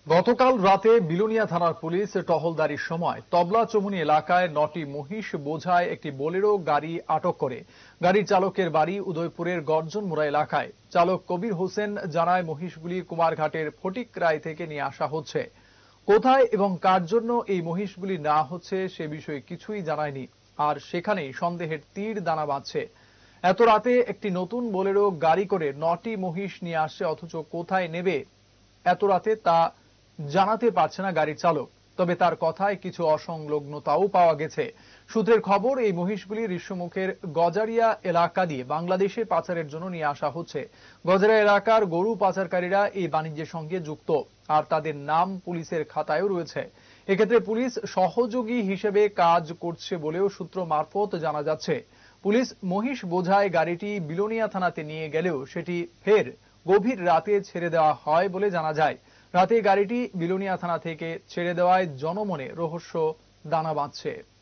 গতকাল রাতে বিলোনিয়া থানার পুলিশ টহলদারির সময় তবলা চমুনি এলাকায় ৯টি মহিষ বোঝাই একটি বোলেরো গাড়ি আটক করে। গাড়ির চালকের বাড়ি উদয়পুরের গর্জনমুড়া এলাকায়। চালক কবির হোসেন জানায়, মহিষগুলি কুমারঘাটের ফটিক রায় থেকে নিয়ে আসা হচ্ছে। কোথায় এবং কার জন্য এই মহিষগুলি নেওয়া হচ্ছে সে বিষয়ে কিছুই জানায়নি। আর সেখানেই সন্দেহের তীর দানা বাঁধছে। এত রাতে একটি নতুন বোলেরো গাড়ি করে ৯টি মহিষ নিয়ে আসছে, অথচ কোথায় নেবে এত রাতে তা জানাতে পারছে না গাড়ির চালক। তবে তার কথায় কিছু অসংলগ্নতাও পাওয়া গেছে। সূত্রের খবর, এই মহিষগুলি ঋষ্যমুখের গজারিয়া এলাকা দিয়ে বাংলাদেশে পাচারের জন্য নিয়ে আসা হচ্ছে। গজারিয়া এলাকার গরু পাচারকারীরা এই বাণিজ্যের সঙ্গে যুক্ত, আর তাদের নাম পুলিশের খাতায়ও রয়েছে। এক্ষেত্রে পুলিশ সহযোগী হিসেবে কাজ করছে বলেও সূত্র মারফত জানা যাচ্ছে। পুলিশ মহিষ বোঝাই গাড়িটি বিলোনিয়া থানাতে নিয়ে গেলেও সেটি ফের গভীর রাতে ছেড়ে দেওয়া হয় বলে জানা যায়। রাতে গাড়িটি বিলোনিয়া থানা থেকে ছেড়ে দেওয়ায় জনমনে রহস্য দানা বাঁধছে।